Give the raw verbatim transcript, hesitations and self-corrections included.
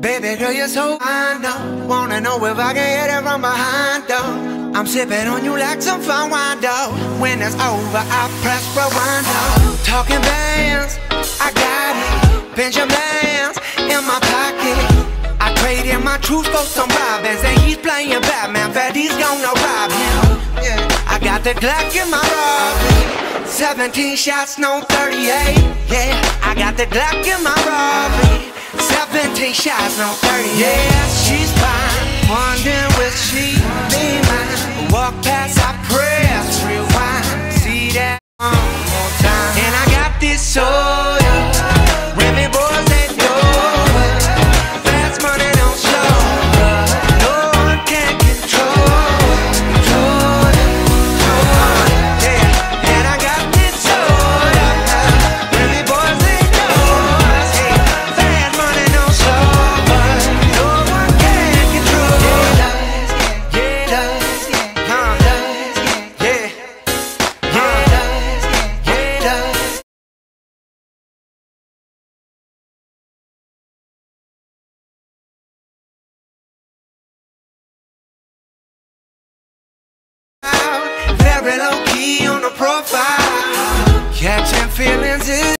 Baby girl, you're so fine, though. Wanna know if I can hit it from behind, though. I'm sipping on you like some fine wine, though. When it's over, I press rewind, though. Talking bands, I got it. Benjamins in my pocket. I traded my truth for some robins, and he's playing Batman. Bet he's gonna rob him. Yeah. I got the Glock in my Rari. Seventeen shots, no thirty-eight. Yeah, I got the Glock in my Rari. Seventeen shots, no thirty-eight. Yeah, she's fine. Wondering will she be mine? Walk past, I press rewind. See that one more time. And I got this soul. Remy boys ain't yours. Fast money don't slow. No one can control. Control it, control it. Yeah, and I got this soul. Remy boys ain't yours. Hey, fast money don't slow. No one can control it. Yeah, yeah, huh, yeah, yeah, yeah. Very low key on the profile, catching feelings is